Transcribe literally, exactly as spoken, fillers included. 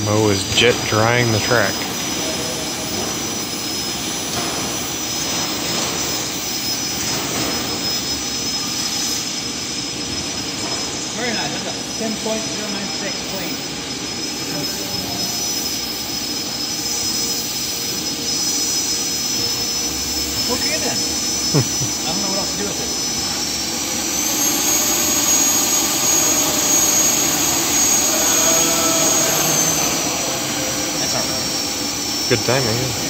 Mo is jet drying the track. Very nice. That's a ten point zero nine six clean. Okay then. I don't know what else to do with it. Good timing, yeah.